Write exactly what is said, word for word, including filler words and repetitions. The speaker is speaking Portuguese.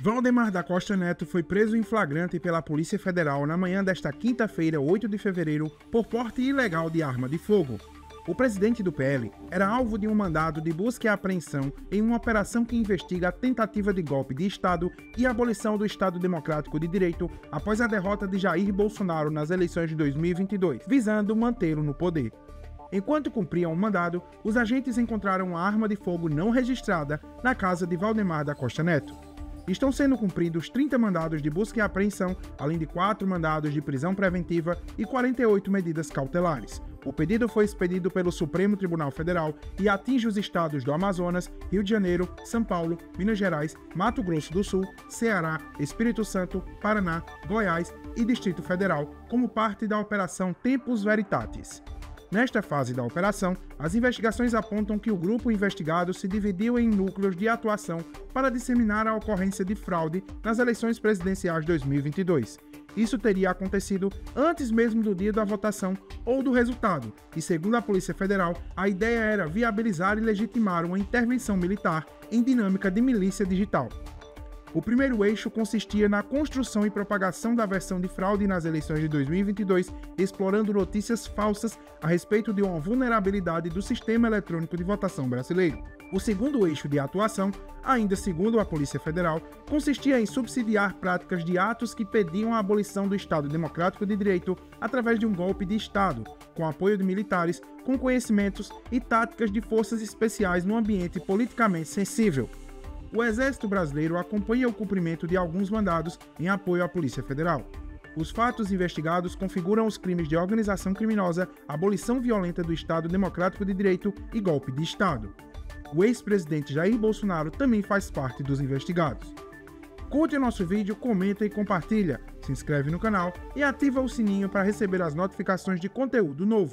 Valdemar da Costa Neto foi preso em flagrante pela Polícia Federal na manhã desta quinta-feira, oito de fevereiro, por porte ilegal de arma de fogo. O presidente do P L era alvo de um mandado de busca e apreensão em uma operação que investiga a tentativa de golpe de Estado e a abolição do Estado Democrático de Direito após a derrota de Jair Bolsonaro nas eleições de dois mil e vinte e dois, visando mantê-lo no poder. Enquanto cumpriam o mandado, os agentes encontraram uma arma de fogo não registrada na casa de Valdemar da Costa Neto. Estão sendo cumpridos trinta mandados de busca e apreensão, além de quatro mandados de prisão preventiva e quarenta e oito medidas cautelares. O pedido foi expedido pelo Supremo Tribunal Federal e atinge os estados do Amazonas, Rio de Janeiro, São Paulo, Minas Gerais, Mato Grosso do Sul, Ceará, Espírito Santo, Paraná, Goiás e Distrito Federal, como parte da Operação Tempus Veritatis. Nesta fase da operação, as investigações apontam que o grupo investigado se dividiu em núcleos de atuação para disseminar a ocorrência de fraude nas eleições presidenciais de dois mil e vinte e dois. Isso teria acontecido antes mesmo do dia da votação ou do resultado, e segundo a Polícia Federal, a ideia era viabilizar e legitimar uma intervenção militar em dinâmica de milícia digital. O primeiro eixo consistia na construção e propagação da versão de fraude nas eleições de dois mil e vinte e dois, explorando notícias falsas a respeito de uma vulnerabilidade do sistema eletrônico de votação brasileiro. O segundo eixo de atuação, ainda segundo a Polícia Federal, consistia em subsidiar práticas de atos que pediam a abolição do Estado Democrático de Direito através de um golpe de Estado, com apoio de militares, com conhecimentos e táticas de forças especiais no ambiente politicamente sensível. O Exército Brasileiro acompanha o cumprimento de alguns mandados em apoio à Polícia Federal. Os fatos investigados configuram os crimes de organização criminosa, abolição violenta do Estado Democrático de Direito e golpe de Estado. O ex-presidente Jair Bolsonaro também faz parte dos investigados. Curte o nosso vídeo, comenta e compartilha, se inscreve no canal e ativa o sininho para receber as notificações de conteúdo novo.